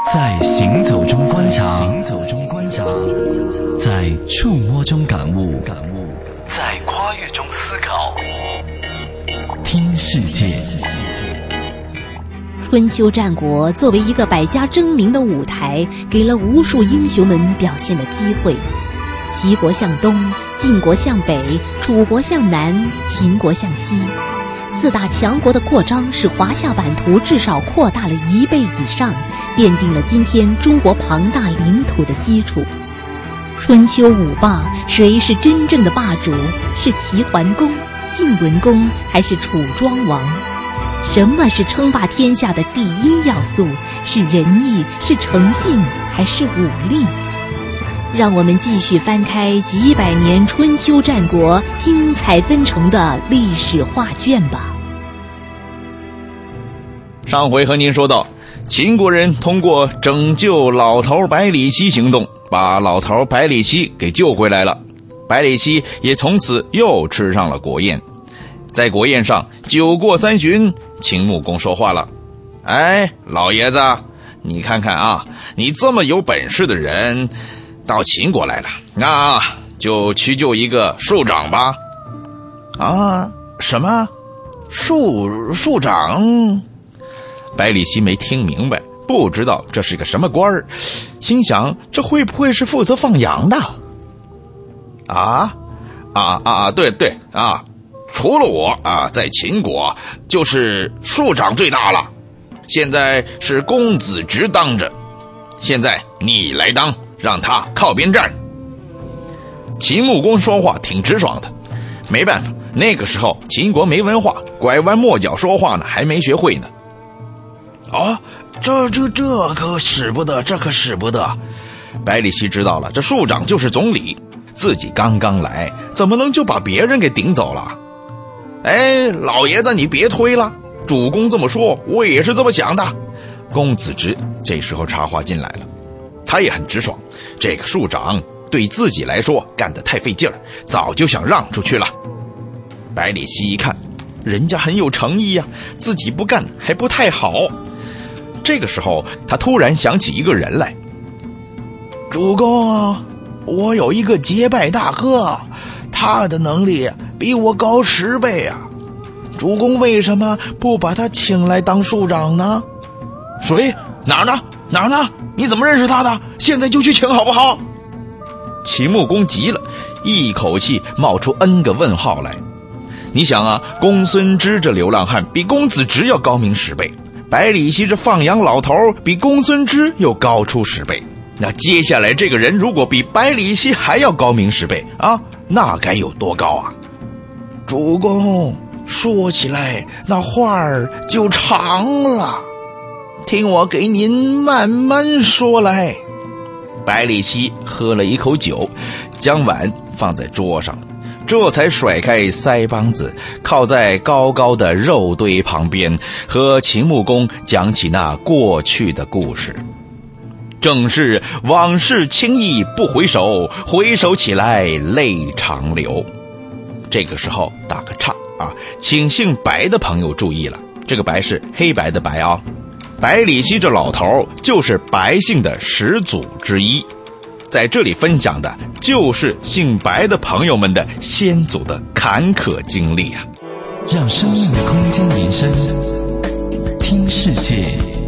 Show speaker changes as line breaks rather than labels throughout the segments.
在行走中观察，在触摸中感悟，在跨越中思考。听世界。
春秋战国作为一个百家争鸣的舞台，给了无数英雄们表现的机会。齐国向东，晋国向北，楚国向南，秦国向西。四大强国的扩张使华夏版图至少扩大了1倍以上，奠定了今天中国庞大领土的基础。春秋五霸，谁是真正的霸主？是齐桓公、晋文公，还是楚庄王？什么是称霸天下的第一要素？是仁义，是诚信，还是武力？让我们继续翻开几百年春秋战国精彩纷呈的历史画卷吧。
上回和您说到，秦国人通过拯救老头百里奚行动，把老头百里奚给救回来了。百里奚也从此又吃上了国宴。在国宴上，酒过三巡，秦穆公说话了：哎，老爷子，你看看啊，你这么有本事的人到秦国来了，那就去救一个庶长吧。啊，什么庶长？百里奚没听明白，不知道这是个什么官儿，心想这会不会是负责放羊的？对啊，除了我啊，在秦国就是庶长最大了。现在是公子直当着，现在你来当，让他靠边站。秦穆公说话挺直爽的，没办法，那个时候秦国没文化，拐弯抹角说话呢，还没学会呢。这可使不得，这可使不得。百里奚知道了，这庶长就是总理，自己刚刚来，怎么能就把别人给顶走了？哎，老爷子你别推了，主公这么说，我也是这么想的。公子直这时候插话进来了，他也很直爽，这个庶长对自己来说干得太费劲儿，早就想让出去了。百里奚一看，人家很有诚意呀，自己不干还不太好。这个时候他突然想起一个人来。主公，我有一个结拜大哥，他的能力比我高10倍啊，主公为什么不把他请来当庶长呢？谁？哪儿呢？你怎么认识他的？现在就去请好不好？秦穆公急了，一口气冒出 N 个问号来。你想啊，公孙支这流浪汉比公子直要高明10倍，百里奚这放羊老头比公孙支又高出10倍，那接下来这个人如果比百里奚还要高明10倍啊，那该有多高啊？主公，说起来那话儿就长了，听我给您慢慢说来。百里奚喝了一口酒，将碗放在桌上，这才甩开腮帮子，靠在高高的肉堆旁边，和秦穆公讲起那过去的故事。正是往事轻易不回首，回首起来泪长流。这个时候打个岔啊，请姓白的朋友注意了，这个白是黑白的白啊。百里奚这老头就是白姓的始祖之一，在这里分享的就是姓白的朋友们的先祖的坎坷经历啊。
让生命的空间延伸，听世界。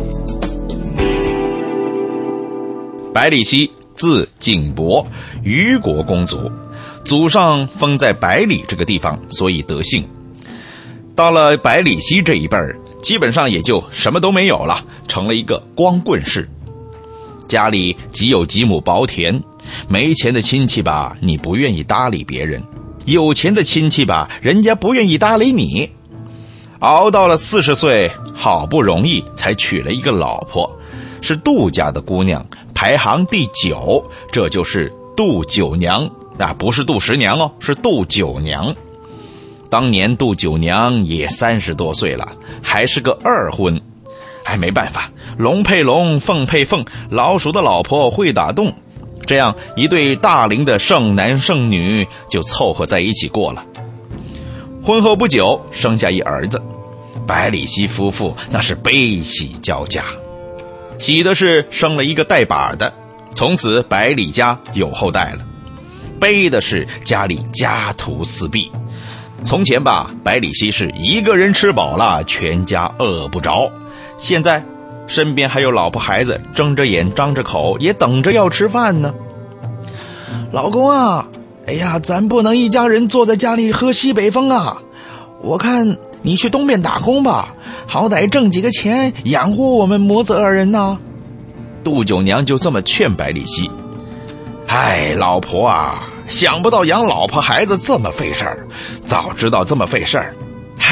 百里奚字景伯，虞国公族，祖上封在百里这个地方，所以得姓。到了百里奚这一辈儿，基本上也就什么都没有了，成了一个光棍氏。家里几有几亩薄田，没钱的亲戚吧，你不愿意搭理别人；有钱的亲戚吧，人家不愿意搭理你。熬到了40岁，好不容易才娶了一个老婆，是杜家的姑娘，排行第9，这就是杜九娘啊，不是杜十娘哦，是杜九娘。当年杜九娘也30多岁了，还是个2婚。哎，没办法，龙配龙，凤配凤，老鼠的老婆会打洞，这样一对大龄的剩男剩女就凑合在一起过了。婚后不久，生下一儿子，百里奚夫妇那是悲喜交加。 喜的是生了一个带把的，从此百里家有后代了；悲的是家里家徒四壁。从前吧，百里奚是一个人吃饱了，全家饿不着。现在身边还有老婆孩子，睁着眼张着口，也等着要吃饭呢。老公啊，哎呀，咱不能一家人坐在家里喝西北风啊！我看你去东边打工吧，好歹挣几个钱养活我们母子二人呐。杜九娘就这么劝百里奚。哎，老婆啊，想不到养老婆孩子这么费事儿，早知道这么费事儿，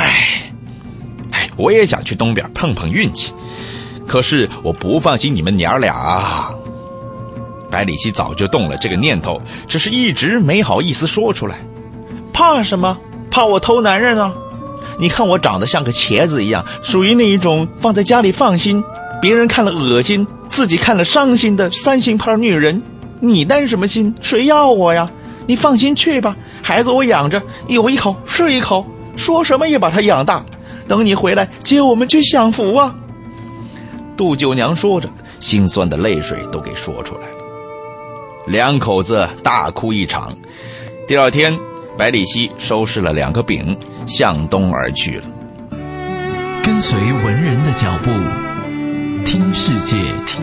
我也想去东边碰碰运气，可是我不放心你们娘俩啊。百里奚早就动了这个念头，只是一直没好意思说出来。怕什么？怕我偷男人啊？你看我长得像个茄子一样，属于那一种放在家里放心，别人看了恶心，自己看了伤心的三星牌女人。你担什么心？谁要我呀？你放心去吧，孩子我养着，有一口是一口，说什么也把他养大，等你回来接我们去享福啊。杜九娘说着，心酸的泪水都给说出来了。两口子大哭一场。第二天，百里奚收拾了2个饼，向东而去了。
跟随文人的脚步，听世界。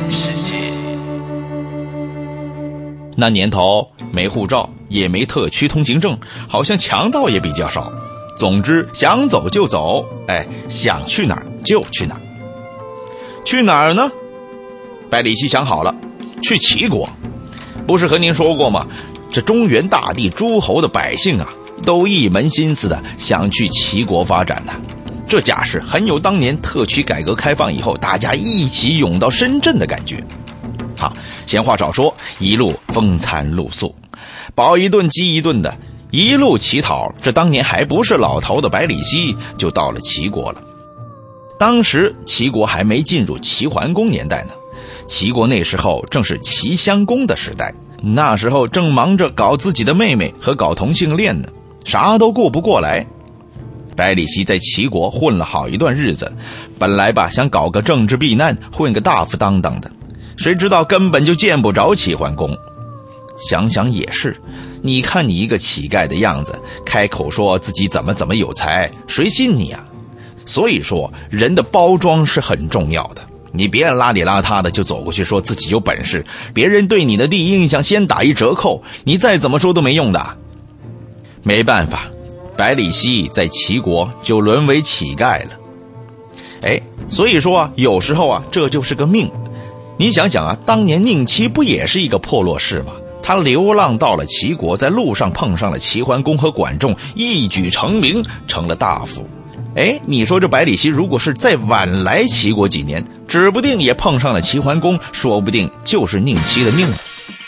那年头没护照，也没特区通行证，好像强盗也比较少。总之想走就走，想去哪儿就去哪儿。去哪儿呢？百里奚想好了，去齐国。不是和您说过吗？这中原大地诸侯的百姓啊，都一门心思的想去齐国发展呢。这架势很有当年特区改革开放以后大家一起涌到深圳的感觉。好，闲话少说，一路风餐露宿，饱一顿饥一顿的，一路乞讨。这当年还不是老头的百里奚就到了齐国了。当时齐国还没进入齐桓公年代呢，齐国那时候正是齐襄公的时代，那时候正忙着搞自己的妹妹和搞同性恋呢，啥都顾不过来。百里奚在齐国混了好一段日子，本来吧想搞个政治避难，混个大夫当当的，谁知道根本就见不着齐桓公。想想也是，你看你一个乞丐的样子，开口说自己怎么有才，谁信你啊？所以说人的包装是很重要的，你别邋里邋遢的就走过去说自己有本事，别人对你的第一印象先打一折扣，你再怎么说都没用的。没办法，百里奚在齐国就沦为乞丐了。所以说啊，有时候啊，这就是个命。你想想啊，当年宁戚不也是一个破落士吗？他流浪到了齐国，在路上碰上了齐桓公和管仲，一举成名，成了大夫。你说这百里奚如果是再晚来齐国几年，指不定也碰上了齐桓公，说不定就是宁戚的命了。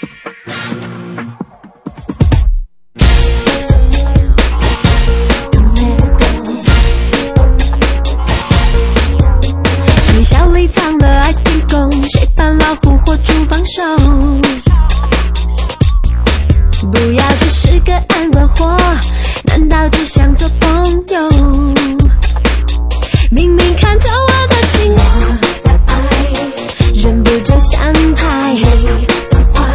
谁笑里藏了爱天宫，谁扮老虎或猪放手，不要只是个安稳货，难道只想做朋友？明明看透我的心，忍不住想猜，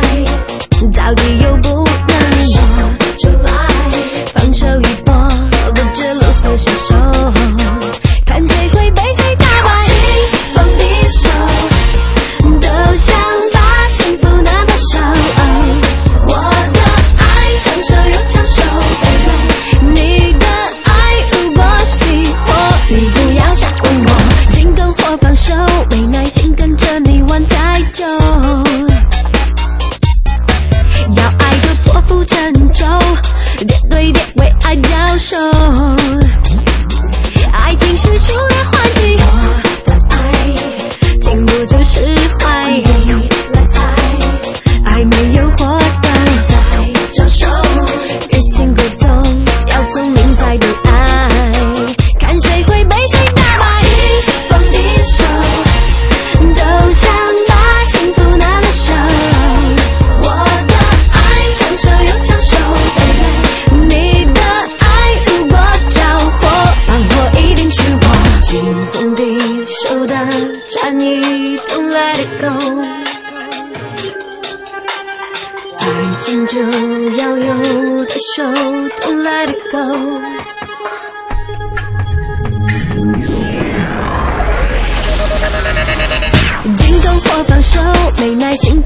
it go。爱情就要有的手 ，Don't let it go。镜头或放手，没耐心